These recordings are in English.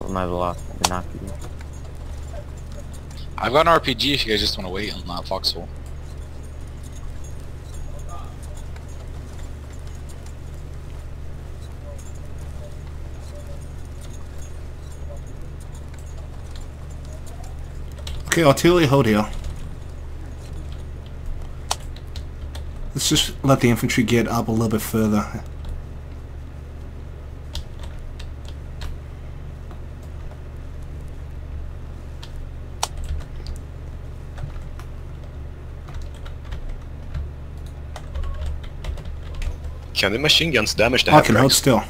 my binoculars. I've got an RPG if you guys just want to wait on that Foxhole. Okay, artillery hold here. Let's just let the infantry get up a little bit further. Can the machine guns damage the I can hold half-tracks? still.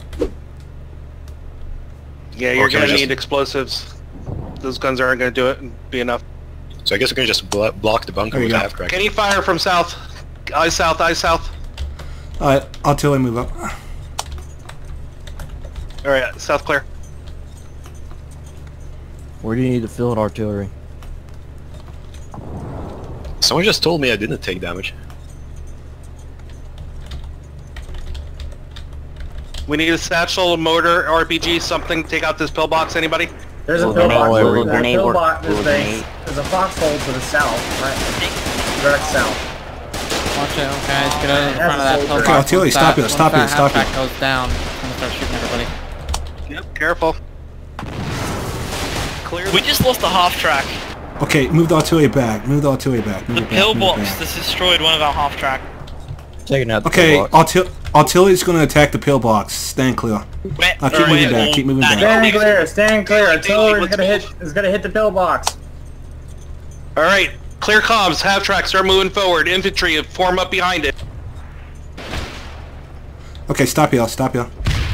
Yeah, you're can I gonna just- need explosives. Those guns aren't gonna do it and be enough. So I guess we can just block the bunker There you with a go. half-crack. Can you fire from south? Eye south, eye south. Alright, artillery move up. Alright, south clear. Where do you need to field artillery? Someone just told me I didn't take damage. We need a satchel, a mortar, RPG, something. Take out this pillbox. Anybody? There's a Will pillbox. grenade work? There's a Grenade work? pillbox. Will grenade? There's a foxhole to the south, right? Direct south. Watch out, guys. Get out in front of that pillbox. Okay, artillery, Once stop that- here, stop here, once that stop half here. track goes down, I'm gonna start shooting everybody. Yep. Careful. Clear. We just lost the half track. Okay, move the artillery back. Move the artillery back. Move The it back, move it pillbox back. that's destroyed one of our half track. Taking out the Okay, pillbox. artillery's gonna attack the pillbox. Stand clear. Keep moving back, keep moving back. Stand clear. Stand clear. Artillery is gonna hit the pillbox. All right. Clear comms. Half track. Start moving forward. Infantry form up behind it. Okay, stop here, stop here.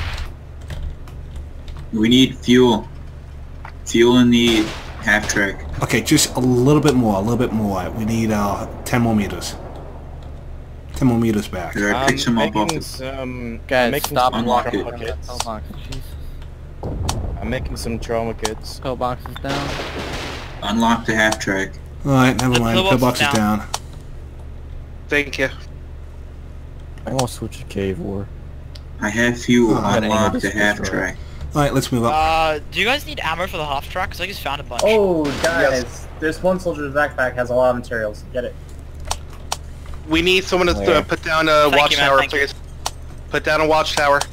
We need fuel. Fuel in the half track. Okay, just a little bit more, a little bit more. We need 10 more meters. 10 more meters back. Did I pick some up off the... Guys, stop and walk unlock up it. that pillbox. Jeez. I'm making some trauma kits. Pillbox is down. Unlock the half track. Alright, never mind. pillbox Pillbox is is down. Thank you. I want to switch to cave war. I have fuel. Oh, Unlock this the half is track. Alright, let's move up. Do you guys need ammo for the half track? Cause I just found a bunch. Oh, guys. This one soldier's backpack has a lot of materials. Get it. We need someone to Where? put down a Thank you, man, watchtower, thank you. please. Put down a watchtower.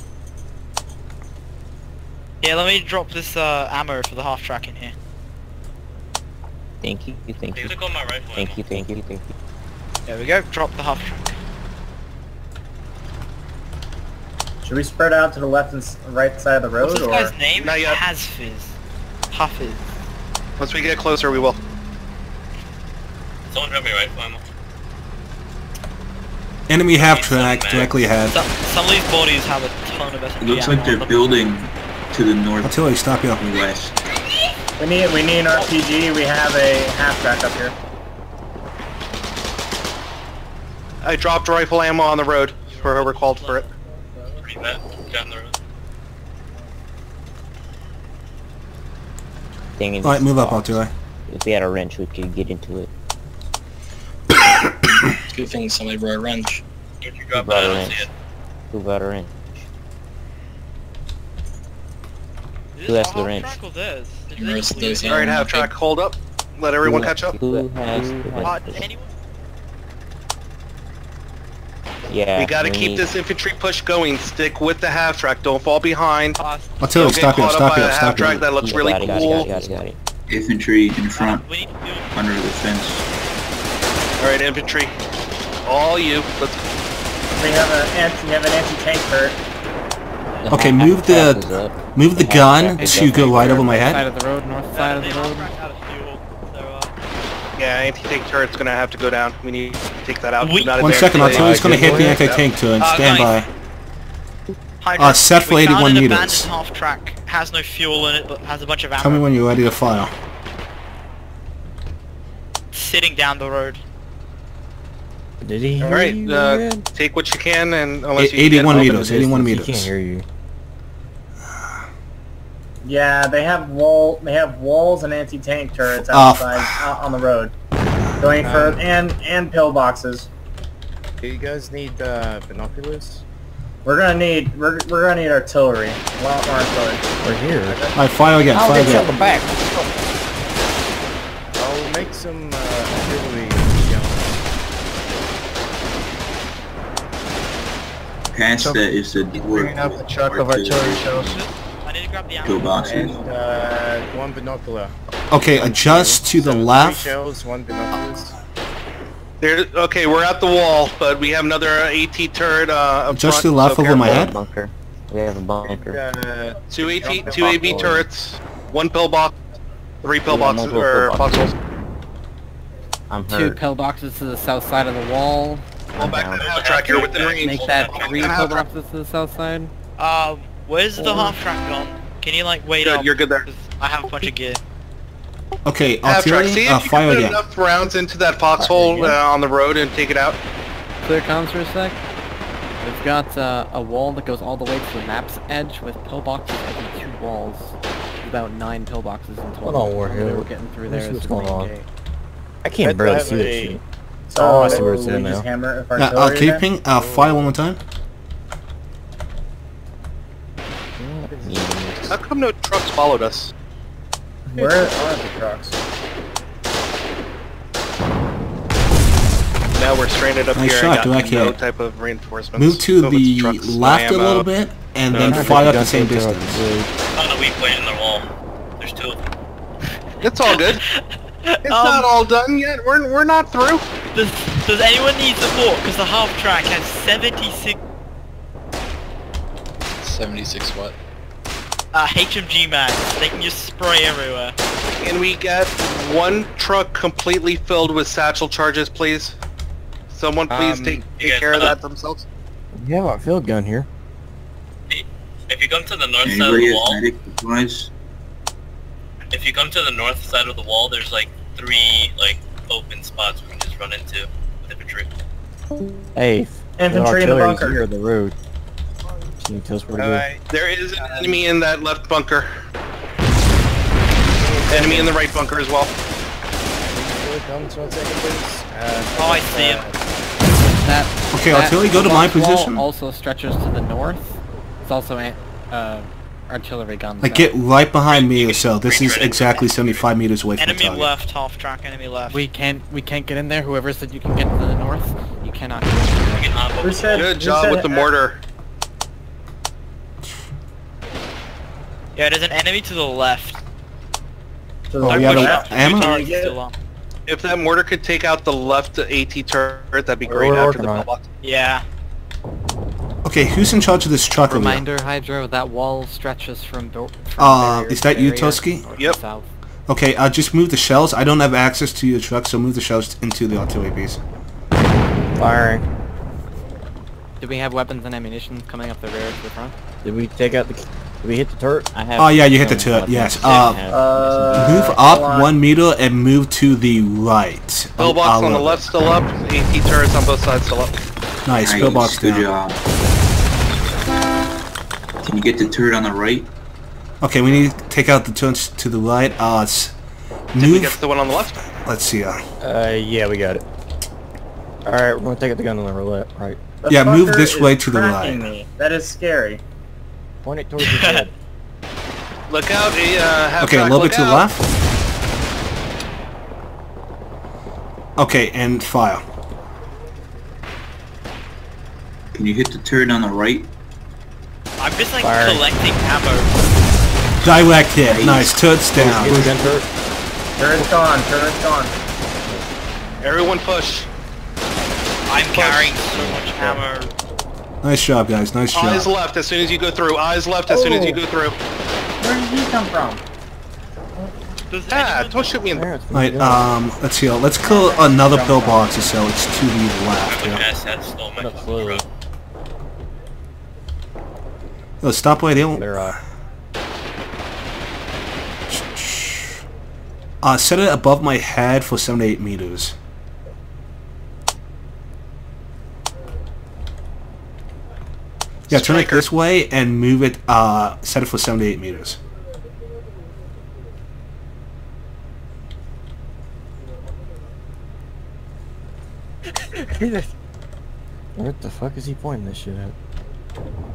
Yeah, let me drop this ammo for the half track in here. Thank you, thank you. Got my rifle Thank you, thank you, thank you. There we go. Drop the half track. Should we spread out to the left and right side of the road, What's this or? guy's name? Not yet. Hazfiz. Hafiz. Once we get closer, we will. Someone drop me rifle ammo. Enemy half track directly ahead. Some of these bodies have a ton of SMG It looks ammo like they're on them. building to the Artillery, stop here. northwest. We need an RPG. We have a half track up here. I dropped rifle ammo on the road for whoever called for it. Pretty bad. Down the road. Dang it. Alright, move up, artillery. If we had a wrench, we could get into it. Good thing somebody brought a wrench. If you Who drop brought that, a I don't see wrench? it. Who brought a wrench? Is Who this has the our wrench? track or theirs? Alright, half track, hold up. Let everyone catch up. Who has the wrench? Anyone? Yeah, We gotta keep need- this infantry push going. Stick with the half track. Don't fall behind. Artillery, Don't get stop here, caught up stop by here, a half stop track here. that looks really Got it, got it, cool. got it, got it. Infantry in front, We need to do under the fence. Alright, infantry. All you. Let's We have an anti-tank turret. The Okay, half move track is the up. move the half gun track is to up. go right over my Side head. of the road, north side of the road. out of fuel. So, yeah, anti-tank turret's gonna have to go down. We need to take that out. We- Do not One advance second, today. artillery's gonna hit the anti-tank turret. Stand by. Hydra, set for we found 81 an meters. abandoned half track. Has no fuel in it, but has a bunch of ammo. Tell me when you're ready to fire. Sitting down the road. Did he hear Alright, you? take what you can, and unless you 81 get meters, 81 He can't meters. hear you. Yeah, they have walls and anti-tank turrets Off. outside out on the road. Going for and pillboxes. Do you guys need binoculars? We're gonna need artillery. A lot more artillery. We're here. Alright, fire again, fire again. the back. I'll make some artillery. Past that is the door. Bringing up a truck of artillery shells I need to grab the ammo. Pillboxes. and one binocular. Okay, adjust to the So, left. 3 shells, 1 binoculars. Okay, we're at the wall, but we have another AT turret up Just front, to the left so over my careful. head. Bunker. We have a bunker. Two AV turrets, 1 pillbox, 3 pillboxes, multiple or pillboxes. foxholes. I'm 2 hurt. pillboxes to the south side of the wall. Pull back that half track, you're within range. Make that 3 Half track. pillboxes to the south side. Where's the half track gone? Can you like wait Good, up? you're good there. 'Cause I have a bunch of gear. Okay, Half track, artillery, see if you fire can put again. enough rounds into that foxhole on the road and take it out. Clear comms for a sec. We've got a wall that goes all the way to the map's edge with pillboxes every 2 walls. About 9 pillboxes in total. Hold on, we're here. We're getting through Let's there. see what's is the going main on. gate. I can't Let's barely have see that a- shit. So Oh, I see where it's we in just now. hammer with Yeah, artillery again? keeping, fire one more time. How come no trucks followed us? Where are the trucks? Now we're stranded up Nice here shot, and do I got no can't. type of reinforcements. Move to No, it's the trucks, no left a ammo. little bit, and No, then no, fire at the Don't same take the distance. artillery. Found a weak point in the wall. There's 2 of them. It's all good. It's not all done yet. We're not through. Does anyone need support? Because the half track has 76 76 what? HMG mags. They can just spray everywhere. Can we get 1 truck completely filled with satchel charges, please? Someone please take care of that themselves. We have our field gun here. If you come to the north side of Anybody the has wall, medic supplies? if you come to the north side of the wall, there's like 3 like open spots we can just run into with infantry. Hey, Infantry in the artillery's bunker. here, the road. Can you tell us where to go? Alright, there is an enemy in that left bunker. Enemy in the right bunker as well. Here comes 1 second, please. Oh, I see him. That, Okay, that artillery, go to my box wall position. also stretches to the north. It's also artillery guns. Like, get right behind me, so this is exactly 75 meters away from the Enemy target. left, half track, enemy left. We can't get in there. Whoever said you can get to the north, you cannot. Get in We there. can hop Who over. said? Good who job said with the mortar. Yeah, there's an enemy to the left. To the Oh, Don't we have push a- up. ammo? Two targets still on. If that mortar could take out the left AT turret, that'd be great We're after working the on it. pillbox. Yeah. Okay, who's in charge of this truck over here? Reminder, Hydro, that wall stretches from. From Is that you, area Toski? north to Yep. South. Okay, just move the shells. I don't have access to your truck, so move the shells into the artillery piece. Firing. Do we have weapons and ammunition coming up the rear to the front? Did we take out the... Did we hit the turret? I have... Oh, yeah, you hit the turret, yes. Move hold up on. 1 meter and move to the right. Pillbox on the love left still up, AT turrets on both sides still up. it. Nice, Nice, pillbox good down. job. Can you get the turret on the right? Okay, we need to take out the turrets to the right. Did we get Move... the one on the left? Let's see. Yeah, we got it. Alright, we're gonna take out the gun on the roulette, right. The Yeah, move fucker this is way to the tracking right. me. That is scary. Point it towards your head. Look out, half Okay, a track, little bit look to the out. left. Okay, and fire. Can you hit the turret on the right? I'm just like Fire. collecting ammo. Direct hit. Nice, turrets down. Get the gun turret. Turret's gone. Turret's gone. Everyone push. I'm carrying so much ammo. Nice job, guys. Nice Eyes job. left as soon as you go through. Eyes left as soon as you go through. Where did he come from? Does Ah, anyone- don't shoot me in the... Parents, Right, let's see. Let's kill another pillbox so it's to the left. My Yeah. ass had stole my Not slowly. truck. Oh, stop right there. They're, Set it above my head for 7 to 8 meters. Yeah, turn it Striker. this way and move it, set it for 7 to 8 meters. Where the fuck is he pointing this shit at?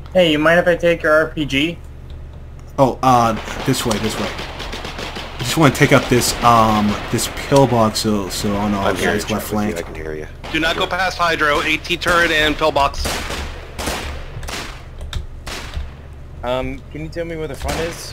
Hey, you mind if I take your RPG? Oh, this way. I just want to take out this this pillbox so on our guys' left flank. I can hear you. Do not go past Hydro, AT turret, and pillbox. Can you tell me where the front is?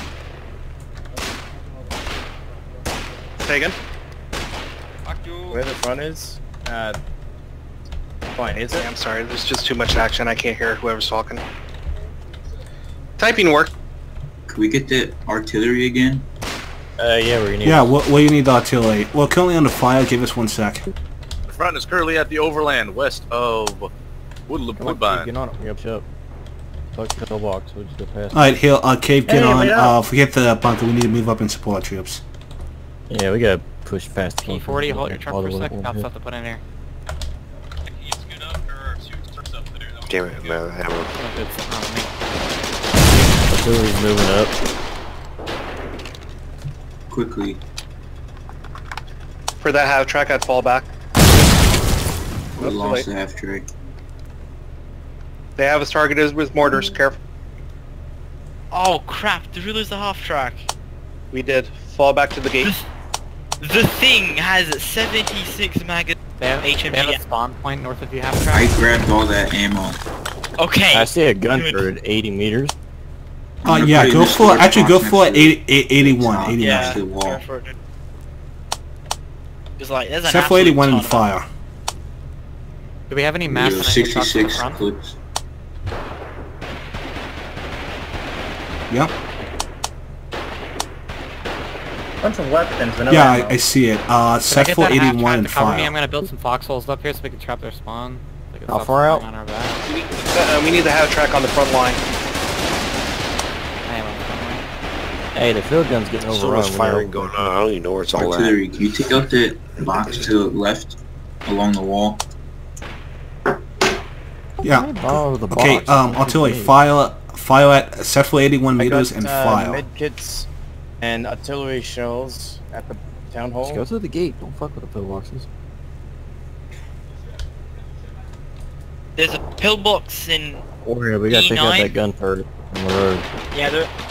Say again? Where the front is? Fine, is it? I'm sorry, there's just too much action. I can't hear whoever's talking. Typing work. Could we get the artillery again? Yeah, we're gonna need Yeah, what you need the artillery? Well, currently on the fire. Give us 1 sec. The front is currently at the overland west of Woodbine. Get on it. Yep, yep. Fuck the pillbox, we'll just go past. Alright, Hill, Cave, get Hey, wait on. up. Forget the bunker. We need to move up and support our troops. Yeah, we gotta push past the P40, hold your truck for a second. Got stuff to put in here. Damn it, man. I have a... Oh, good, it's not me. Artillery's moving up. Quickly. For that half track, I'd fall back. We Oops, lost wait. the half track. They have us targeted with mortars. Careful. Oh crap, did we lose the half track? We did. Fall back to the gate. The thing has 76 mag They have a HMG. spawn point north of you, half I track. grabbed all that ammo. Okay. I see a gun Good. turret at 80 meters. I'm gonna Yeah, put it in go the for storage actually go box for next to the 81. top. 81. Yeah. to the wall. It's like, there's an Set for absolute 81 ton and of fire. Do we have any We mass have enemy trucks in the 66 front? clips. Yep. Bunch of weapons, but no Yeah, ammo. I see it. Can I Set get for that half 81 track and to cover me? I'm fire. gonna build some foxholes up here so we can trap their spawn. They can How stop far flying out? On our back. We need the half track on the front line. I am on the front line. Hey, the field gun's getting So overrun. much firing going on. I don't even know where it's all at. Artillery, can you take out the box to the left along the wall? Yeah. Oh, the Okay. box. Artillery, fire at set for 81 I meters got and fire. med kits and artillery shells at the town hall. Just go through the gate. Don't fuck with the pillboxes. There's a pillbox in. Or yeah, we gotta take out E9? that gun turret on the road. Yeah,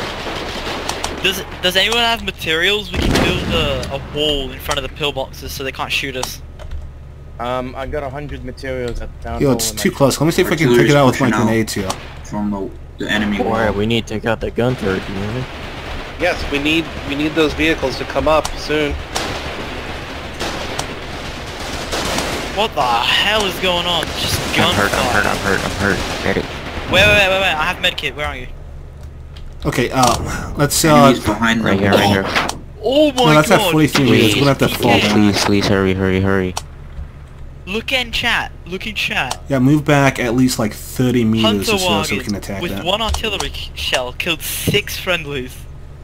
does anyone have materials? We can build a wall in front of the pillboxes so they can't shoot us. I got 100 materials at the town Yo, hall. it's and too I- close. Let me see if I can take it out with my grenades here. From the enemy Or wall. we need to take out that gun turret, you know? Yes, we need those vehicles to come up soon. What the hell is going on? Just gunfire. I'm hurt. Medic. Wait, I have medkit, where are you? Okay, let's Enemies behind them. here. Oh no, my that's god! at 43 meters. We're gonna have to fall down. Please, hurry. Look in chat, Yeah, move back at least like 30 meters Hunter or so we wagon can attack with that. one artillery shell killed 6 friendlies.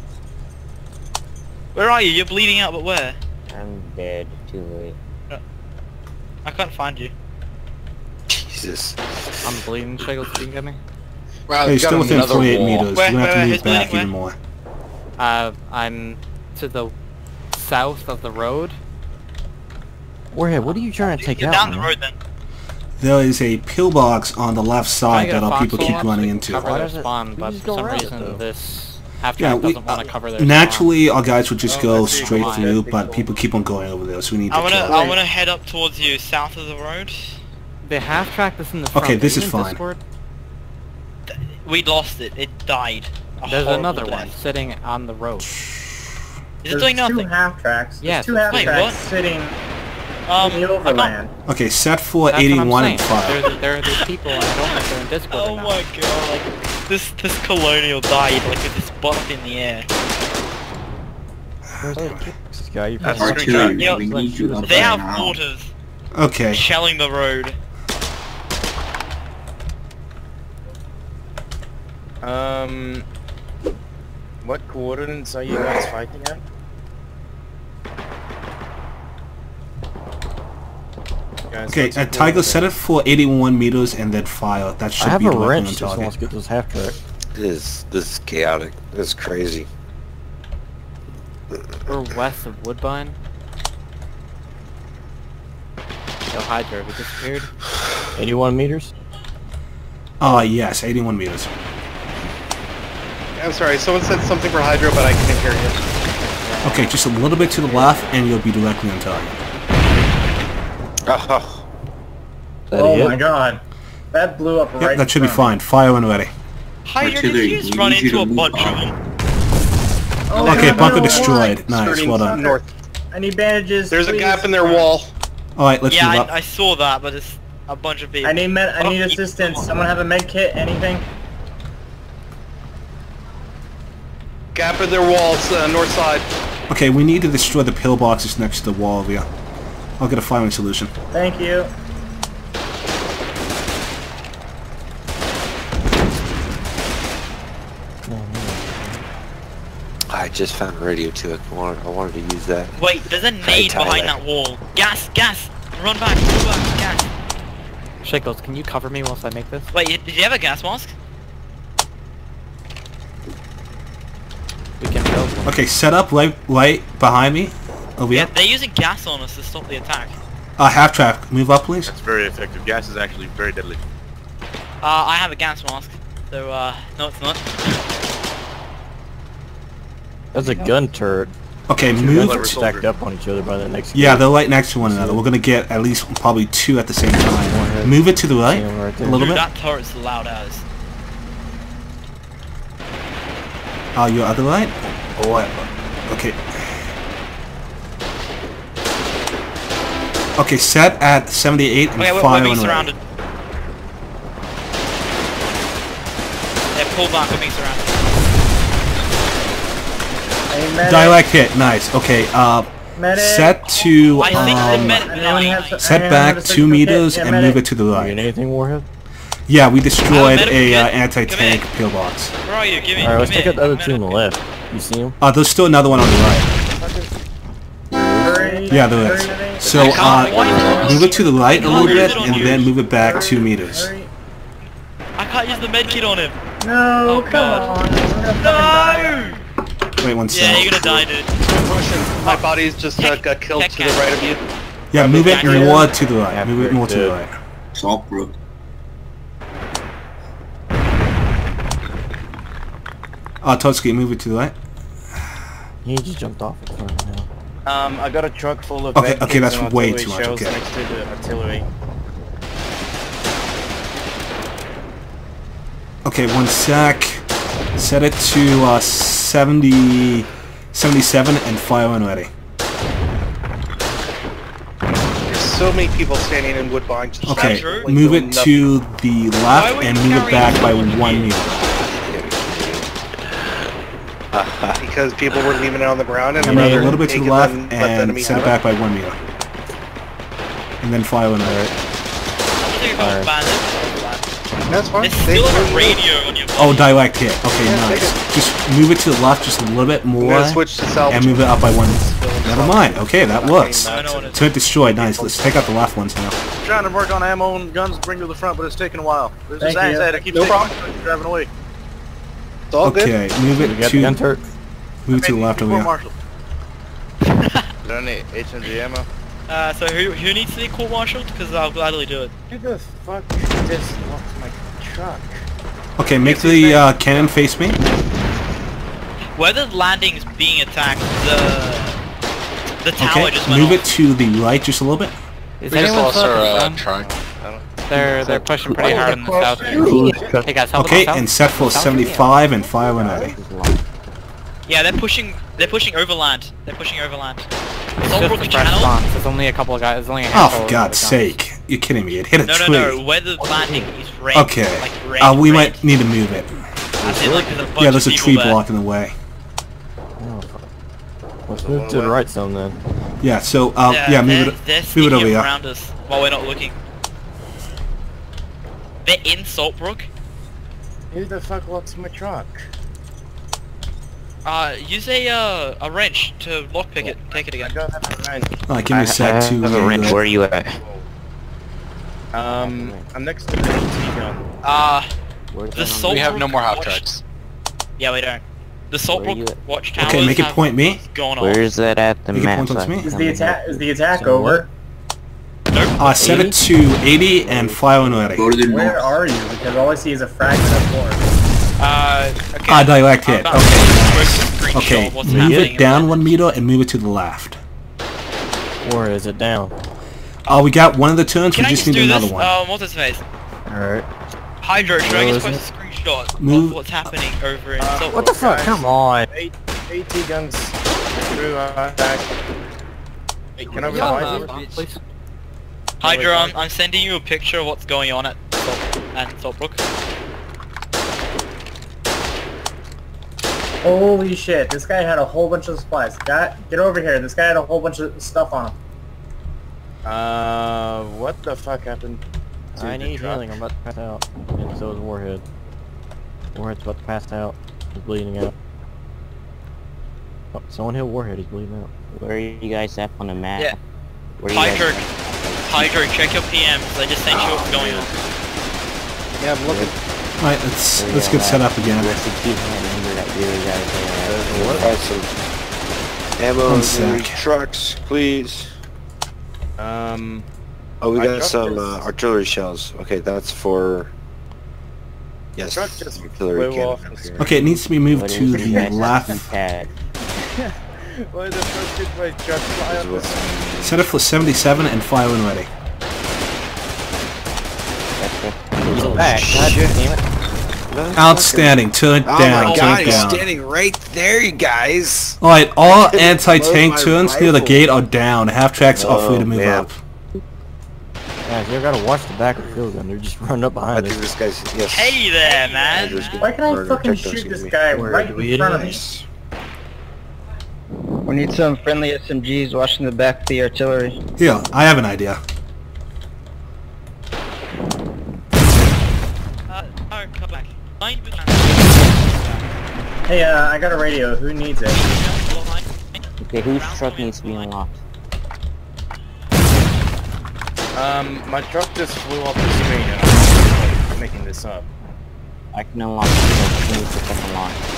Where are you? You're bleeding out, but where? I'm dead. Too late. I can't find you. Jesus. I'm bleeding. Shiggles, you can get me? Wow, Hey, we still got within another 48 wall. meters. Where- We're gonna have where- to who's move back bleeding even more. I'm to the south of the road. Warhead, what are you trying to take You're out? down the man? road then. There is a pillbox on the left Trying side to get that a our people foxhole keep up so running we can into. Cover Why their doesn't- spawn, we but just for go some around it, reason though. this half Yeah, track we, doesn't want to cover their naturally our guys would just Oh, go I see. straight Why? through, but people keep on going over there, so we need to I kill. wanna head up towards you, south of the road. spawn. The half track that's in the front. Okay, this are you is in fine. Discord? We lost it. It died. A There's horrible another death. one sitting on the road. Is it doing There's nothing? two half tracks. Yes, There's two half wait, tracks what? sitting in the I can't- overland. Okay, set for That's what 81 I'm and saying. fire. There are these people and I don't know if they're in Discord Oh or not. my god, like, this colonial died, like, with his butt up in the air. This guy, you That's fucking- Artillery, Yeah, we need you up They right have now. mortars Okay, shelling the road. What coordinates are you guys fighting at? Guys, okay, what's your Tiger, coordinate? set it for 81 meters and then fire. That I should have be a the weapon on wrench just target. wants to get this half track. This is chaotic. This is crazy. We're west of Woodbine. Yo, Hydra, have you disappeared? 81 meters? Yes, 81 meters. I'm sorry, someone said something for Hydro, but I couldn't hear you. Okay, just a little bit to the left, and you'll be directly on target. Oh my god. That blew up right. Yep, that should be in front. fine. Fire when ready. Hydro, did you just run into a bunch of them? Oh, Okay, God, bunker no, destroyed. why? Nice, well done. North. I need bandages. There's a please. gap in their wall. Alright, let's Yeah, move up. I saw that, but it's a bunch of people. I need assistance. Someone have a med kit? Anything? Gap in their walls, north side. Okay, we need to destroy the pillboxes next to the wall here. I'll get a firing solution. Thank you. I just found radio too. I wanted to use that. Wait, there's a nade behind that wall. Gas, gas! Run back, gas! Shekels, can you cover me whilst I make this? Wait, did you have a gas mask? We can build one. Okay, set up right behind me. Over Yeah, here. they're using gas on us to stop the attack. Half track, move up please. That's very effective. Gas is actually very deadly. I have a gas mask, so no it's not. That's a gun turret. Okay, Two move. guns are stacked up on each other by the next. Yeah, they're right next to one another. We're gonna get at least probably 2 at the same time. Move it to the right, a little Dude, bit. that turret's loud as. Your other right? Okay. Okay, set at 78 and Okay, we're fire being when ready. surrounded. Yeah, pull back, we're being surrounded. Dialect hit, nice. Okay, set to set back 2 meters and move it to the right. Anything, Warhead? Yeah, we destroyed a anti-tank pillbox. Where are you? Give me. Alright, let's take out the other 2 on the left. You see them? There's still another one on the right. Yeah, there is. So, move it to the right a little bit and then move it back 2 meters. I can't use the medkit on him. No, come on. No! Wait one second. Yeah, you're gonna die, dude. My body's just got killed to the right of you. Yeah, move it more to the right. Move it more to the right. Saltbrook. Totsky, move it to the right. He just jumped off in front of me now. I got a truck full of Okay, med okay, kits that's and way artillery too much, shells okay. next to the artillery. Okay, one sec. Set it to 77 and fire when ready. There's so many people standing in Woodbine. Just Okay, absolutely move doing it to the left would and you move it carry back by it? 1 meter. nothing because people were leaving it on the ground and Move it rather a little bit to take the it left than let the and enemy set it have back by 1 meter. And then fire when ready. I'm gonna take a couple bandits. That's fine. There's still a radio on your Oh, direct hit. Okay, nice. Just move it to the left just a little bit I'm more gonna switch to salvage. and move it up by 1. Never mind. Okay, that works. I know what it is. Turret destroyed. Nice. Let's take out the left ones now. Trying to work on ammo and guns to bring to the front, but it's taking a while. There's Thank this you. asset that keeps No taking problem. driving away. It's all good. Okay, move We it got the gun to turret. move to the left over Court here. martial. Is there any HMG ammo? So who needs to be court-martialed? Because I'll gladly do it. Who the fuck just locked my truck? Okay, make the cannon face me. Where the landing's being attacked, the tower Okay, just went move off. it to the right just a little bit. Is We just anyone lost still our at the truck. They're pushing pretty hard in the south. Hey guys, help Okay, us out. and set for 75 and fire when ready. Yeah, they're pushing overland. They're pushing overland. It's just Saltbrook a fresh channel? spawn. There's only a couple of guys. There's only a Oh, handful for of God's guns. sake. You're kidding me. It hit a No, tree. no, no. Where the landing is red. Okay. Like red. We red. might need to move it. As in, like, there's a bunch Yeah, there's a of tree people there. blocking the way. Let's move to the right some then. Yeah, so, yeah, they're move it sneaking over here. around us while we're not looking. They're in Saltbrook. Who the fuck locks my truck? Use a wrench to lockpick it. Take it I again. don't have a wrench. Alright, give me a sec to... Where are you at? I'm next to the HT gun. The Saltbrook We have no more half watch- tracks. Yeah, we don't. The Saltbrook watchtowers Okay, make it have point me. gone off. Where's that at the Make it map? point towards me. Is the attack over? Nope. Set it to 80 and fire when ready. Where are you? Because all I see is a fragment of force. Okay. Direct hit. Okay. What's Move happening it down 1 meter and move it to the left. Or is it down? We got one of the turns. Can We I just just need do another this? one. What's his face? Alright. Hydro, should I Where just is post a screenshot Move- of what's happening over in Salt What the Rock? fuck? Come on. AT guns through back. Hey, can I revive you? Hydro, I'm sending you a picture of what's going on at Saltbrook. Holy shit, this guy had a whole bunch of supplies. Get over here, this guy had a whole bunch of stuff on him. What the fuck happened? I need healing, I'm about to pass out. And so is Warhead. Warhead's about to pass out. He's bleeding out. Oh, someone hit Warhead, he's bleeding out. Where are you guys at on the map? Yeah. Where are you guys Hydro, check your PMs. I just sent you what's going on. Yeah, I'm looking. Alright, let's get set up again. Alright, some ammo in the trucks, please. Oh, we got some artillery shells. Okay, that's for... Yes, Truck just artillery flew off cannon. the screen. Okay, it needs to be moved to the left. Why the fuck did my truck fly on the screen? Set it for 77 and fire when ready. He's back. God damn it. Outstanding. Turn it down. Oh my turn god, it he's down. standing right there, you guys! Alright, all Blow anti-tank my turns near the rifle. gate are down. Half tracks are free to move man. up. Guys, you gotta watch the back of the field gun. They're just running up I behind think us. this guy's... Yes. Hey there, man! Why can I fucking shoot this guy right in front of me? We need some friendly SMGs watching the back of the artillery. Here, I have an idea. Come back. Hey, I got a radio. Who needs it? Okay, whose truck needs to be unlocked? My truck just flew off the screen and I'm making this up. I can unlock the truck. Who needs the truck unlocked?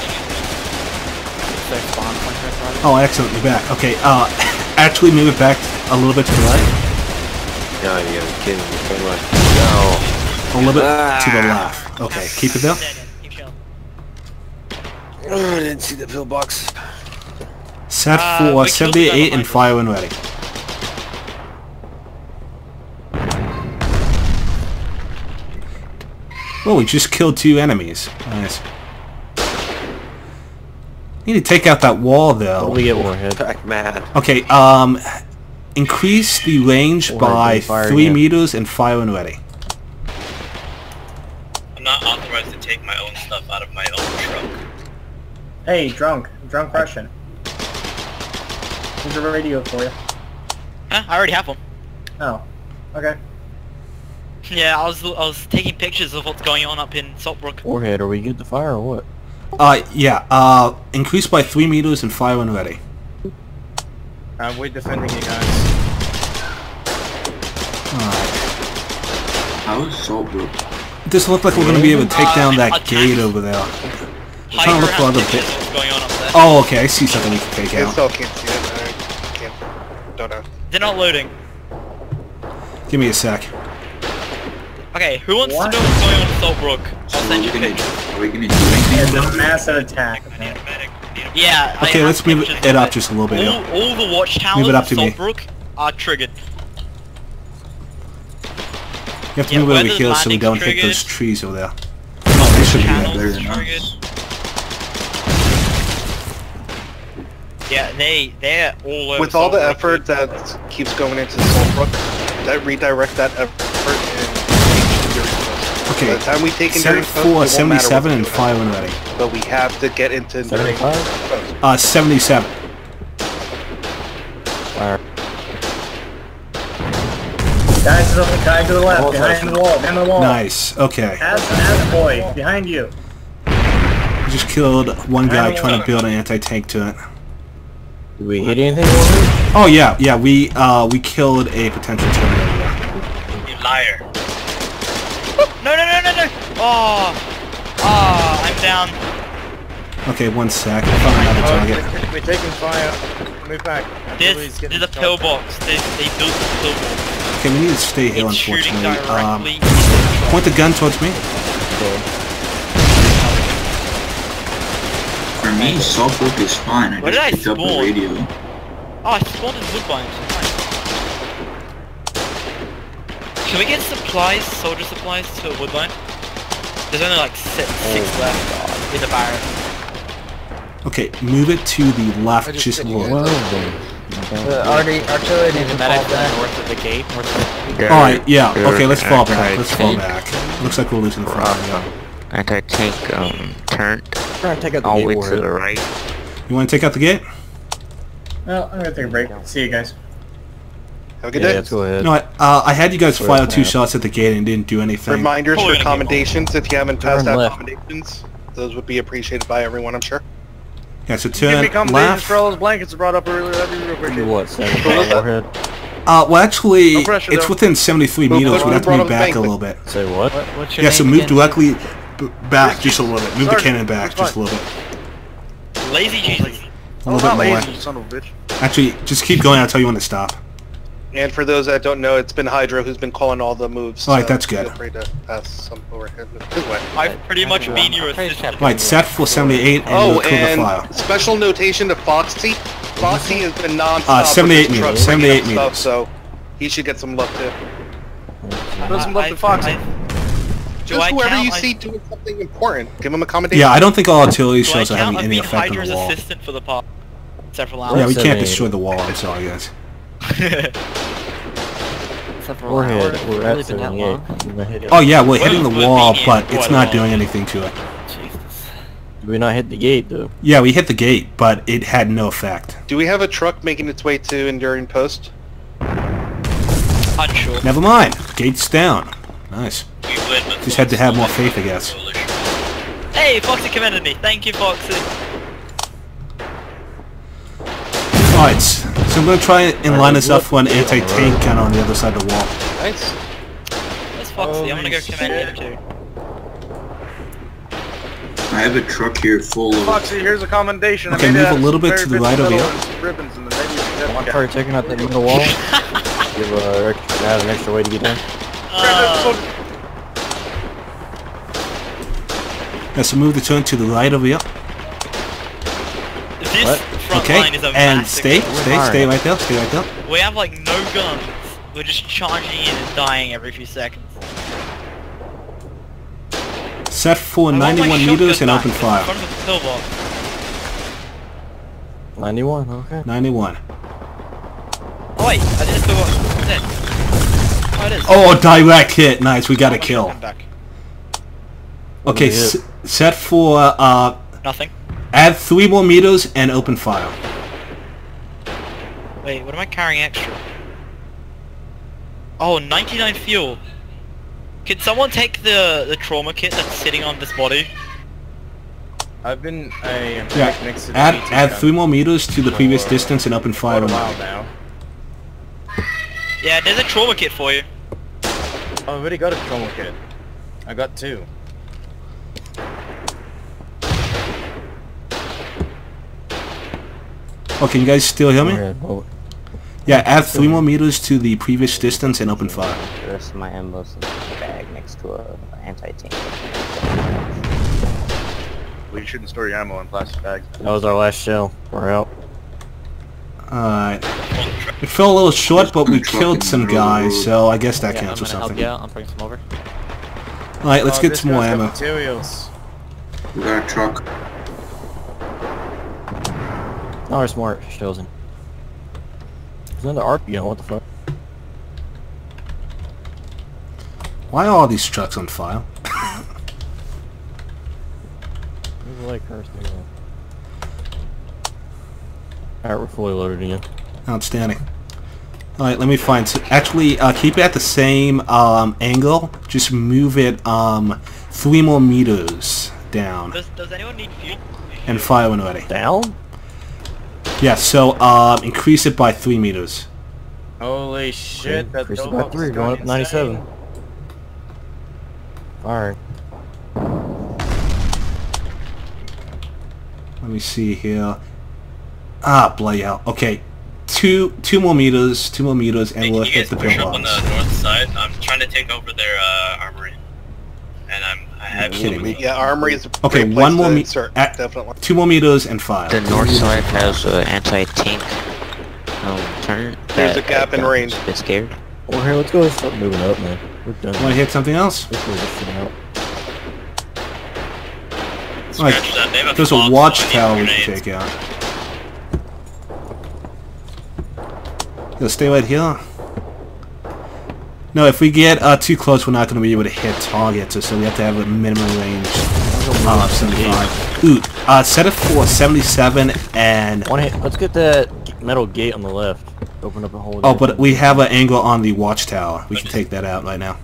Oh, excellent, you're back. Okay, actually move it back a little bit to the right. No, you gotta kidding me. Come on. No. A little bit to the left. Okay, keep it there. Oh, I didn't see the pillbox. Set for 78 and fire when ready. Oh, we just killed 2 enemies. Nice. Need to take out that wall though. We get Warhead. Pac-Man. Okay, increase the range by 3 meters and fire when ready. I'm not authorized to take my own stuff out of my own truck. Hey, drunk Russian. Here's a radio for you. Huh? I already have one. Oh, okay. Yeah, I was taking pictures of what's going on up in Saltbrook. Warhead, are we good to fire or what? Yeah, increase by 3 meters and fire when ready. We're defending you guys. Alright. How is Saltbrook? It doesn't look like we're gonna be able to take down that gate over there. I'm trying to look for other bits. Oh, okay, I see something we can take I out. still can't see it. I can't. Don't know. They're not loading. Give me a sec. Okay, who wants to know what's going on in Saltbrook? I'll send you pictures. Are we gonna do anything? It's a massive attack. Yeah. Okay, let's move it up just a little bit. All the watchtowers Move it up to in me. Saltbrook are triggered. You have to move it over here so we don't hit those trees over there. Oh, they should be Channels better than triggered. us. Yeah, they're all over With all the Saltbrook. effort that keeps going into Saltbrook, that redirect that effort and Okay, by the time we take set it Enduring Post, for it won't matter 77 and what's fire when ready. doing. But we have to get into Enduring Post. 77. Fire. Guy to the left, behind the wall. Nice, okay. As boy, behind you. We just killed one guy trying to build an anti-tank turret. Did we hit anything over? Oh yeah, we killed a potential turret over there. You liar. No! Oh, I'm down. Okay, 1 sec. I found another target. We're taking fire. Move back. There's a pillbox. They built the pillbox. Okay, we need to stay here, It's shooting unfortunately. directly. Point the gun towards me. For me, Suffolk is fine. I Where just did I picked up a spawn? radio. Oh, I spawned in Woodbine. Can we get supplies, soldier supplies to Woodbine? There's only like six left in the barracks. Okay, move it to the left just a little. Artillery needs to fall back. north of the gate. Alright, yeah, okay, let's fall back. Let's fall back. Looks like we're losing the front. Anti-tank turned Trying to take out the all the gate way to warhead. the right. You want to take out the gate? Well, I'm gonna take a break. See you guys. Have a good Yeah, day. let's go ahead. No, I had you guys fire 2 shots at the gate and didn't do anything. Reminders Oh, for we're gonna commendations. If you haven't passed Turn out left. commendations, those would be appreciated by everyone, I'm sure. Yeah, so Give me turn accommodations left. for all those blankets brought up earlier. That'd be real appreciated. What, 75 warhead? Well, actually, No pressure, it's though. within 73 Who meters. We'd have to brought move up the back a bank? little bit. Say what? What's your Yeah, name so move again? directly back just a little bit. Move the Sergeant, cannon back it's just a fine. little bit. Lazy Jesus. A little bit more. Lazy, son of a bitch. Actually, just keep going. I'll tell you when to stop. And for those that don't know, it's been Hydra who's been calling all the moves. Alright, that's good. Feel free to pass some over his way. I've pretty much been your assistant. Right, set for 78 and Oh, we'll kill the and file. special notation to Foxy. Foxy has been non-stop 78 with his truck meters, bringing 78 up stuff, meters. so he should get some love too. Throw some love to Foxy. Just whoever you see doing something important, give him a commendation. Yeah, I don't think all artillery Do I shells are having count? I've any been effect on Hydra's the wall. assistant for the past several hours. Yeah, we can't 78. destroy the wall. I'm sorry, guys. Warhead, we're Really at been that 78. long? We're gonna hit it. Oh yeah, we're hitting the Well, wall, yeah, but quite it's a not lot. doing anything to it. Jesus. Did we not hit the gate though? Yeah, we hit the gate, but it had no effect. Do we have a truck making its way to Enduring Post? Unsure. Never mind. Gate's down. Nice. We win, but Just had to have more faith, I guess. Hey, Foxy commended me. Thank you, Foxy. Alright, so I'm going to try and line us up for an anti-tank gun on the other side of the wall. Nice. That's Foxy. I'm gonna go commend him too. I have a truck here full of... Foxy, here's a commendation. Okay, I made move it out a of little some bit very to the bits right of over metal here. and some ribbons, and then maybe you can One get part taking out the end of the wall. Give add an extra way to get in. Yeah, so move the turn to the right over here. This front Okay, line is a and massive stay problem. right there, stay right there. We have like no guns. We're just charging in and dying every few seconds. Set for I want my 91 shotgun meters and back open in fire. front of the pillbox. 91, okay. 91. Oh wait, I didn't do what it. Oh, it is. Oh, direct hit. Nice, we got a kill. Come back. Okay, set for, Nothing. add 3 more meters and open fire. Wait, what am I carrying extra? Oh, 99 fuel. Can someone take the trauma kit that's sitting on this body? I've been Yeah, right next to the add 3 more meters to the previous for distance and open fire quite a on while that. now. Yeah, there's a trauma kit for you. I've already got a trauma kit. I got 2. Oh, can you guys still hear me? Warhead. Oh, Yeah, add 3 more meters to the previous distance and open fire. The rest of my ammo's in the bag next to a anti-tank. We shouldn't store your ammo in plastic bags. that was our last shell. We're out. Alright. It fell a little short, but we killed some guys, so I guess that Yeah, I'm counts or gonna help something. you out. I'm bringing some over. Alright, let's get this some more guy's got ammo. materials. We got a truck. Oh, there's more shells in. There's another ARP gun, what the fuck? Why are all these trucks on fire? There's a lake first. Alright, we're fully loaded again. Outstanding. Alright, let me find... Actually, keep it at the same angle. Just move it 3 more meters down. Does anyone need fuel? And fire when ready. Down? Yeah, so increase it by 3 meters. Holy shit, that Increase it by pillbox 3, is going up insane. 97. Alright. Let me see here. Ah, bloody hell. Okay, two more meters, and we'll hit the push up on pillbox. the north side. I'm trying to take over their armory, and I have kidding me. Yeah, armory is a Okay, great one place more to meter. insert, definitely. 2 more meters and fire. The north side has an anti-tank turn. There's a gap in range. Get scared. Well, here, let's go and start moving up, man. We're done. Want to hit something else? Let's clear this shit out. Alright, Scratch that. They have there's a Foxhole. watchtower I need we can grenades. take out. Yo, stay right here. No, if we get too close, we're not going to be able to hit targets, so we have to have a minimum range of 75. Ooh, set it for 77 and... Let's get that metal gate on the left. Open up a hole. Oh, but we have an angle on the watchtower. We can take that out right now.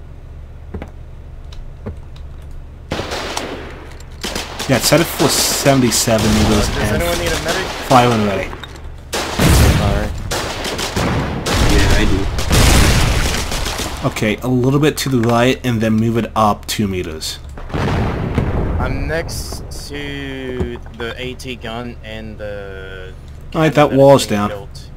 Yeah, set it for 77 meters Does and anyone need a medic? fire when ready. Alright. Yeah, I do. Okay, a little bit to the right and then move it up 2 meters. I'm next to the AT gun and the... Alright, that cannon wall's is being down. built.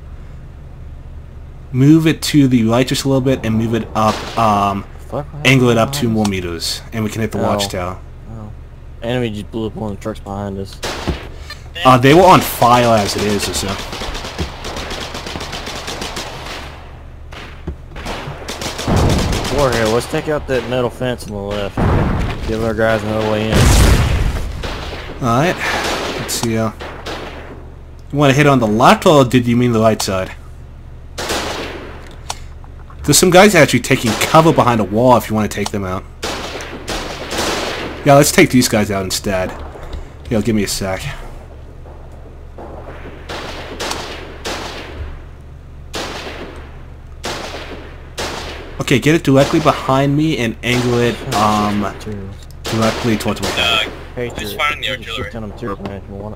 Move it to the right just a little bit and move it up, angle it up 2 more meters. And we can hit the watchtower. Oh. Enemy just blew up one of the trucks behind us. They were on fire as it is, so... Warhead, let's take out that metal fence on the left. Give our guys another way in. Alright, let's see. You want to hit on the left, or did you mean the right side? There's some guys actually taking cover behind a wall if you want to take them out. Yeah, let's take these guys out instead. Yeah, give me a sec. Okay, get it directly behind me and angle it directly towards my head. Just firing the artillery. Them too, man, if you want it.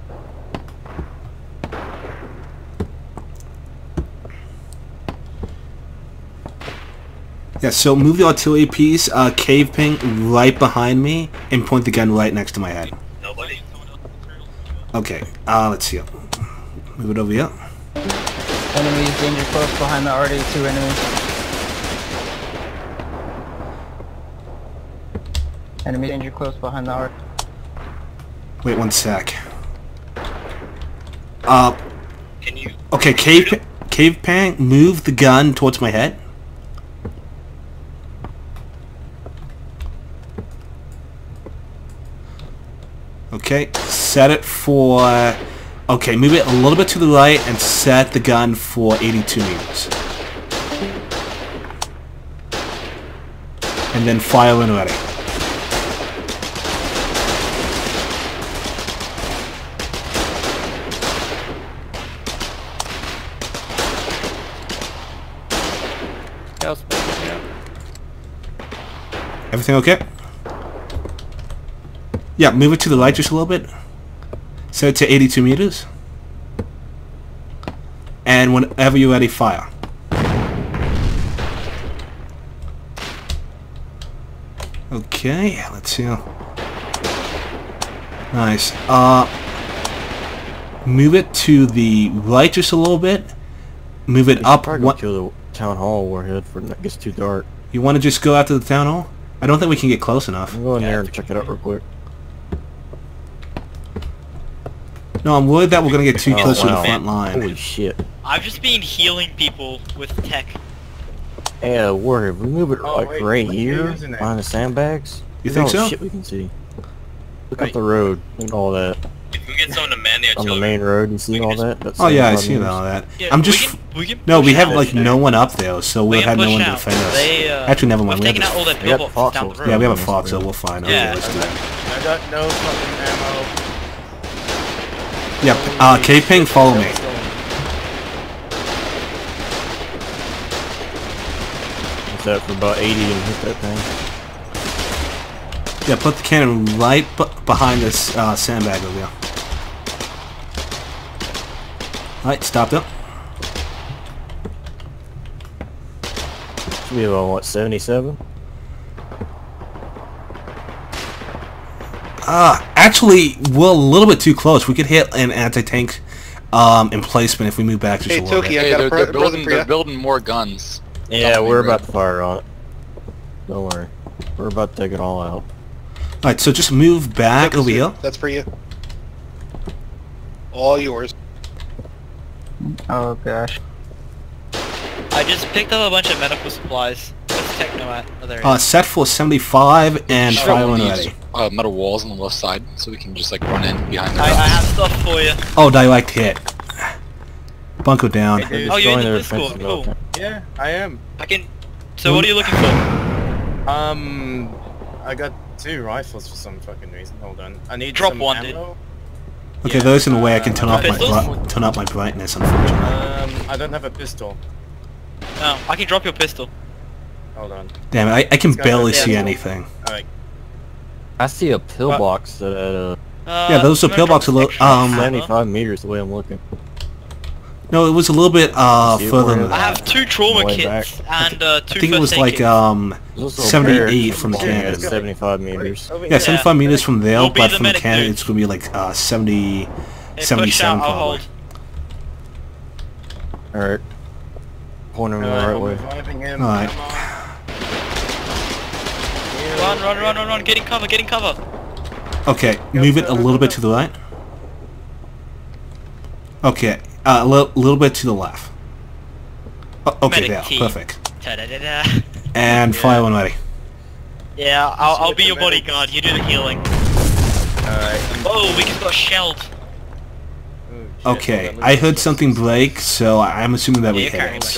Yeah, so move the artillery piece, cave ping right behind me, and point the gun right next to my head. Nobody. Okay, let's see. Move it over here. Enemies, danger close behind the RD2 enemy. Enemy danger close behind the RD. Wait 1 sec. Can you? Okay, cave ping, move the gun towards my head. Okay, set it for... Okay, move it a little bit to the right and set the gun for 82 meters. And then fire when ready. Everything okay? Yeah, move it to the right just a little bit. Set it to 82 meters. And whenever you're ready, fire. Okay, let's see. Nice. Move it to the right just a little bit. Move it up. Probably kill the town hall warhead for it gets too dark. You want to just go after the town hall? I don't think we can get close enough. I'm going there and check it out real quick. No, I'm worried that we're going to get too close to the wow. front line. Holy shit. I've just been healing people with tech. Hey, warhead, we move it like wait, right what here year is it now? behind the sandbags. You Look at think all the so? shit we can see. Look up the road and all that. If we get someone to man the On artillery. the main road, you see all that? That's Oh yeah, I front see news. all that. Yeah, I'm just... we can No, we push have out. like no one up there, so we'll have no one to defend us. Actually, never mind. We've We taken have out all that we got pillboxes down the Foxholes. road. yeah, we have a Fox, so we're fine. Okay, Yeah. let's do that. I got no fucking ammo. Yeah, K-Ping, follow me. Set for about 80 and hit that thing. Yeah, put the cannon right behind this sandbag over here. Alright, stopped up. We have on what, 77? Actually, we're a little bit too close. We could hit an anti-tank emplacement if we move back just a little bit. Hey, they're building more guns. Yeah, we're about to fire on it. Don't worry. We're about to take it all out. Alright, so just move back over here. That's for you. All yours. Oh gosh. I just picked up a bunch of medical supplies. What's Techno at? Oh, there he is. Set for 75 and fire when ready. Metal walls on the left side, so we can just like run in behind the I have stuff for you. Oh, direct hit. Bunker down. Hey, oh, you're in the Discord. Cool. Yeah, I am. I can. So what are you looking for? I got 2 rifles for some fucking reason. Hold on. I need Drop some one, ammo. Okay, those in the way I can turn off pistols? my brightness, unfortunately. I don't have a pistol. No, I can drop your pistol. Hold on. Damn it, I can barely see anything. Alright. I see a pillbox that yeah, those are pillboxes. 75 meters the way I'm looking. No, it was a little bit further than that. I have 2 trauma kits and 2 I think it was like 78 from Canada. 75 meters. Yeah, 75 meters from there, but from Canada it's going to be like 70, 77 probably. Alright. Pointing me the right way. Alright. Run, getting cover. Okay, move it a little bit to the right. Okay, a little bit to the left. Okay, there, perfect. And fire when ready. Yeah, I'll be your bodyguard, you do the healing. Alright. Oh, we just got shelled. Okay, I heard something break, so I'm assuming that we hit it.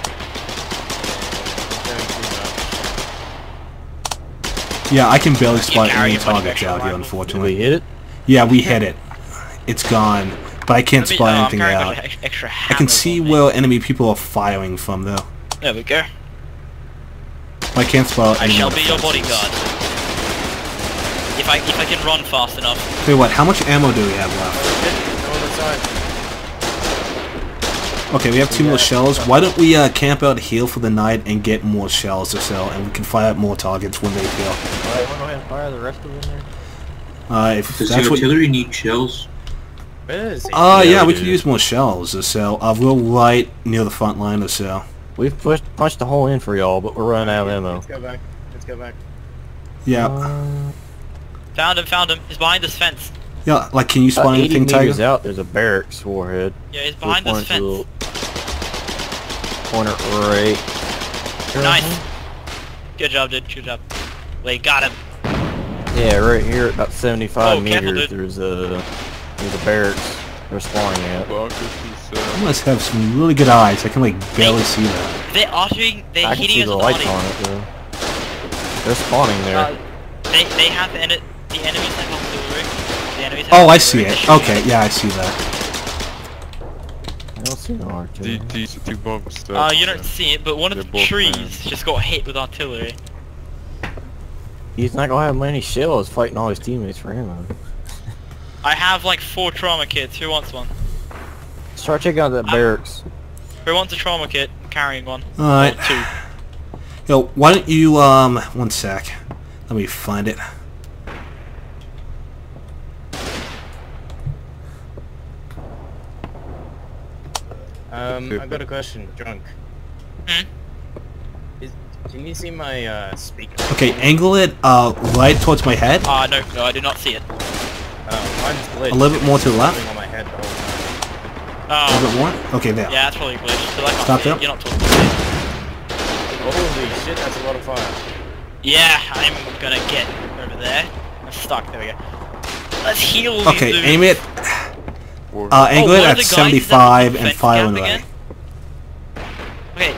Yeah, I can barely spot any targets out here, unfortunately. We hit it? Yeah, we hit it. It's gone, but I can't spot anything out. I can see where enemy people are firing from, though. There we go. I can't spot I any shall other be your fences. bodyguard. If I can run fast enough. Tell you what, how much ammo do we have left? Okay, we have 2 more shells. Why don't we camp out here for the night and get more shells or so, and we can fire at more targets when they appear. Alright, we'll go ahead and fire the rest of them there. If Does that's the what... artillery need shells? yeah, we can use more shells or so. We're right near the front line or so. We've punched the hole in for y'all, but we're running out of ammo. Let's go back. Yeah. Found him. He's behind this fence. Yeah, like, can you spawn anything, 80 meters Tiger? out, there's a barracks warhead. Yeah, he's behind this fence. Pointer right. Nice. Good job, dude. Good job. Wait, got him. Yeah, right here at about 75 careful, meters, dude. there's a barracks they're spawning at. I must have some really good eyes. I can, like, barely see that. They're artering. They're I can hitting see us the with lights arty. on it, though. They're spawning there. They have the enemies have artillery. The enemies have Oh, I artillery. see They're it. shooting Okay, us. yeah, I see that. I don't see no artillery. These are 2 bombs. You don't see it, but one of the trees just got hit with artillery. He's not gonna have many shells fighting all his teammates for him. I have like 4 trauma kits. Who wants one? Start checking out that barracks. Who wants a trauma kit? I'm carrying one. Alright. Or 2. Yo, why don't you, one sec. Let me find it. I got a question, Drunk. Hmm? Can you see my, speaker? Okay, angle it, right towards my head. No, I do not see it. Mine's glitched. A little bit more to the left. On my head the whole time. A little bit more? Okay, there. Yeah, that's probably glitched. So I can't Stop see there. it. You're not talking to me. Holy shit, that's a lot of fire. Yeah, I'm gonna get over there. I'm stuck. There we go. Let's heal these Okay, dudes. aim it. Angle it at 75 and fire when ready. Okay.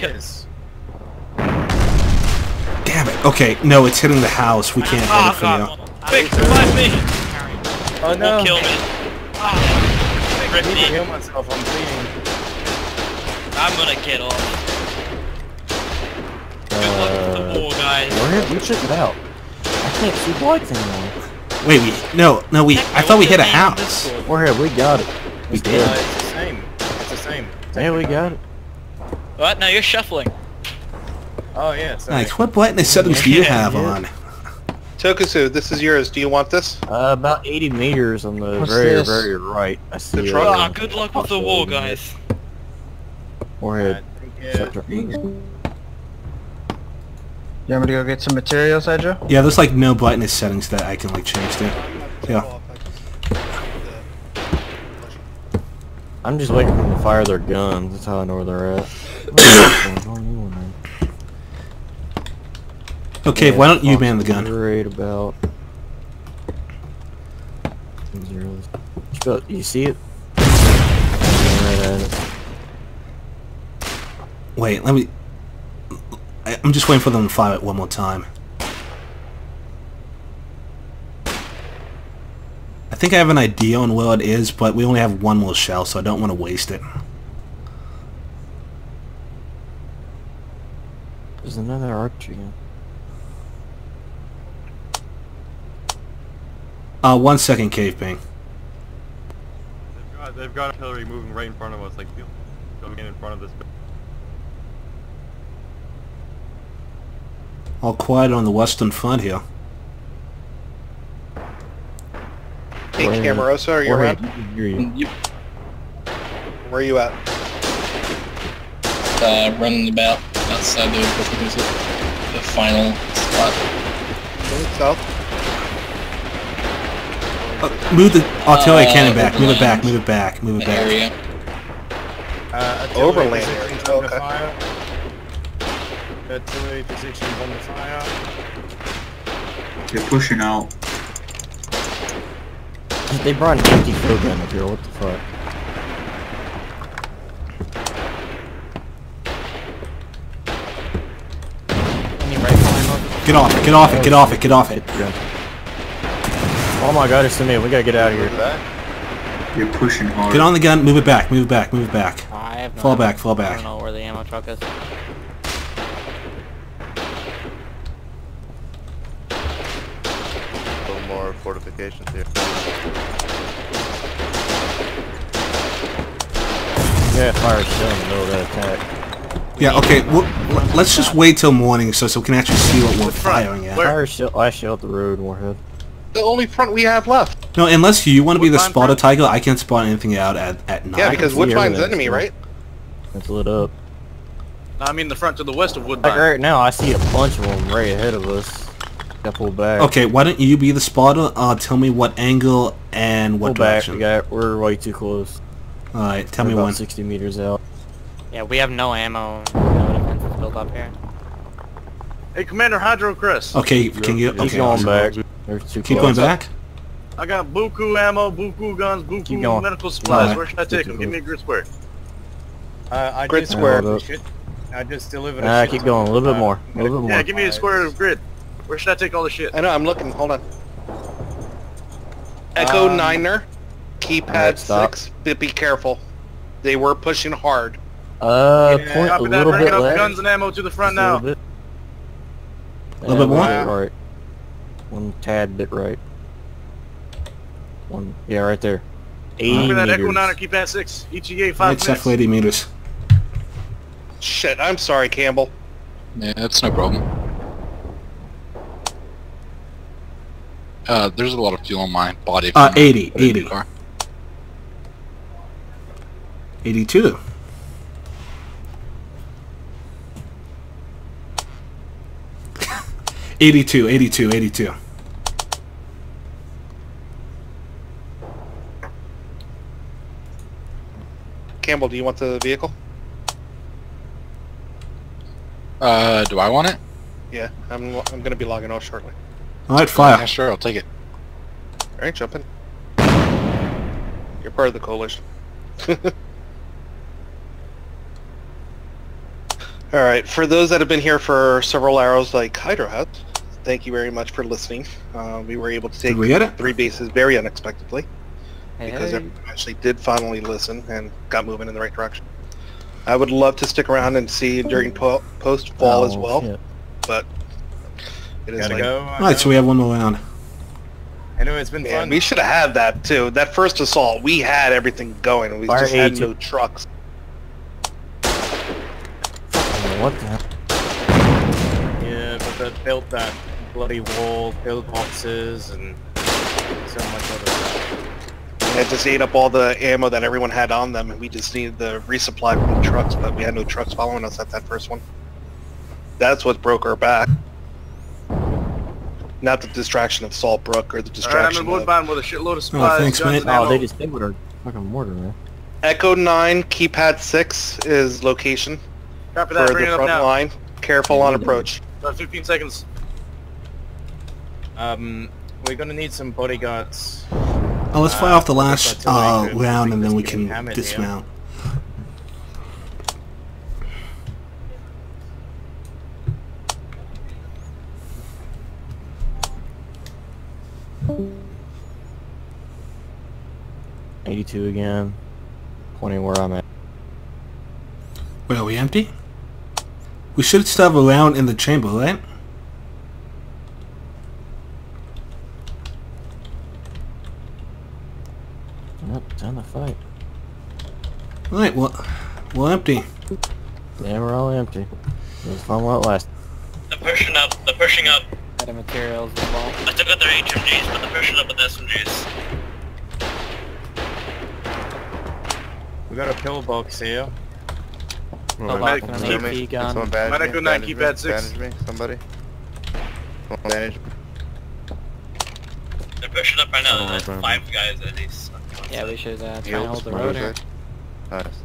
Damn it. Okay, no, it's hitting the house. We can't hit it from here. Quick, revive me! Oh no. Won't kill me. I Rip need to me. heal myself, I'm bleeding. I'm gonna get off. Good luck with the war, guys. We checked it out. I can't see lights anymore. Wait, I thought we hit a house. Warhead, we got it. We did. It's the same. It's the same. Yeah, we got it. What? No, you're shuffling. Oh yeah, sorry. Like, what brightness settings do you have on? Tokusu, this is yours. Do you want this? About 80 meters on the What's very, this? very right. I see The truck? Ah, good luck with the wall, guys. Warhead. Sector. You want me to go get some materials, Hydro? Yeah, there's like no brightness settings that I can like change to. Yeah. I'm just waiting for them to fire their guns. That's how I know where they're at. Okay, why don't you man the gun? Right about. You see it? Right at it. Wait, let me... I'm just waiting for them to fire it one more time. I think I have an idea on where it is, but we only have one more shell, so I don't want to waste it. There's another archer again. 1 second, cave ping. They've got artillery moving right in front of us, like coming in front of this. All quiet on the western front here. Hey, Camarosa, are you around? Yep. Where are you at? Running about outside the final spot. Going south. Move the artillery cannon back. Move it back. Move it back. Move it back. Area. Overland area. Under fire. Artillery positions under fire. They're pushing out. They brought an empty field gun up here. What the fuck? Get off it. Get off it. Get off it. Get off it. Oh my god, it's to me. We gotta get out of here. You're pushing hard. Get on the gun. Move it back. Move it back. Move it back. I have no Fall idea. back. Fall I back. don't know where the ammo truck is. A little more fortifications here. Yeah, fire still in the middle of that attack. Yeah. Okay. Let's just wait till morning so we can actually see what we're firing at. Fire still. I shot the road, Warhead. The only front we have left. No, unless you want to be the spotter, Tiger, I can't spot anything out at night. Yeah, because Woodbine's enemy, right? It's lit up. I mean the front to the west of Like Woodbine. right now, I see a bunch of them right ahead of us. Got pulled back. Okay, why don't you be the spotter? Tell me what angle and what Pull back. direction. We're way too close. All right, tell We're me about when. 60 meters out. Yeah, we have no ammo. No defenses built up here. Hey, Commander Hydro Chris. Okay, can you? Keep Okay, going awesome. back. They're too Keep close. going back. I got buku ammo, buku guns, Keep buku going. medical supplies. Alright. Where should I take them? Give me a grid square. I Grid just square. I just delivered a shit Keep ton going. A of, little bit more. A little bit Yeah, more. give me a square of grid. Where should I take all the shit? I know, I'm looking. Hold on. Echo Niner, keypad Alright, stop. 6. Be careful. They were pushing hard. Point a Copy that. little Bring bit up left. guns and ammo to the front Just a now. little bit. A little bit more? Right. One tad bit right. One. Yeah, right there. 80 Copy that Echo meters. 9 or keypad 6. ETA 5 Right, set minutes. for 80 meters. Shit, I'm sorry, Campbell. Yeah, that's no problem. There's a lot of fuel on my body. 80, 80. 82. '82, 82, 82. Campbell, do you want the vehicle? Do I want it? Yeah, I'm gonna be logging off shortly. Alright, fire. Yeah, sure, I'll take it. Alright, jump in. You're part of the coalition. Alright, for those that have been here for several hours like Hydro has, thank you very much for listening. We were able to take Did we get it? 3 bases very unexpectedly. Hey, Because hey. everyone actually did finally listen and got moving in the right direction. I would love to stick around and see during post-fall as well, shit. but it is Gotta like, go. Alright, so we have one more round. Anyway, it's been man, fun. we should have had that too. That first assault, we had everything going. We Fire just had 82. no trucks. What the hell? Yeah, but that built that bloody wall, pillboxes, and so much other stuff. It just ate up all the ammo that everyone had on them, and we just needed the resupply from the trucks, but we had no trucks following us at that first one. That's what broke our back. Not the distraction of Salt Brook or the distraction I'm in Woodbine with a shitload of Oh, supplies. thanks, guns, mate. and ammo. Oh, they just think with our fucking mortar, man. Echo 9, keypad 6 is location Copy for that, the bring it up front now. line. Careful on approach. About 15 seconds. We're gonna need some bodyguards. Oh, let's fire off the last artillery group. round and then we Getting can hammered here. dismount. '82 again. Pointing where I'm at. Wait, are we empty? We should still have a round in the chamber, right? Nope, time to fight. Right, well, we're empty. Yeah, we're all empty. It was fun while it lasted. They're pushing up. They're pushing up. Better materials as well. I took out their HMGs, but they're pushing up with SMGs. We got a pillbox here. Pillbox and an Medic, AP gun. Someone bandage Medic me, 9, bandage keep me, at 6. bandage me, somebody. Someone bandage me. They're pushing up right I now. don't There's know, 5 guys at least. Yeah, we should try and Yields, hold the what road was here. it? Nice.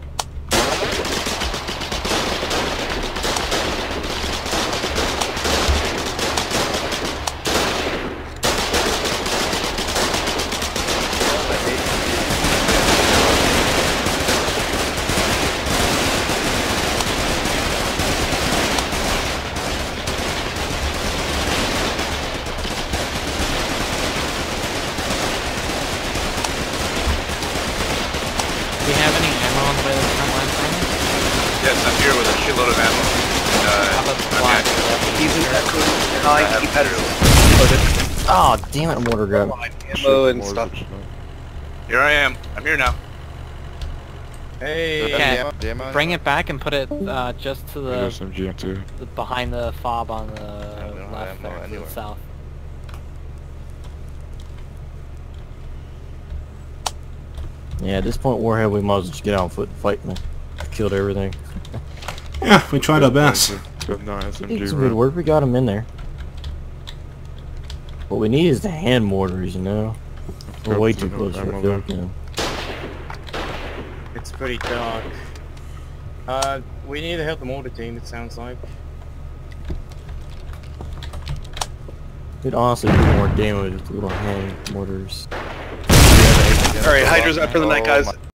Do you have any ammo on the way to the front line from us? Yes, I'm here with a shitload of ammo. How about supplies? Even Echo 9, keypad Oh, damn it, mortar gun. ammo and stuff. Here I am. I'm here now. Hey, Okay, bring it back and put it just to SMG the behind the fob on the we don't have left ammo there, to anywhere. the south. Yeah, at this point, Warhead, we might as well just get out on foot and fight, man. Killed everything. Yeah, we tried our best. Good no Did SMG, some good bro. work. We got him in there. What we need is the hand mortars, you know. We're way too close to the field gun. it's pretty dark. We need to help the mortar team, it sounds like. Could honestly do more damage with little hand mortars. Alright, Hydra's out for the night, guys.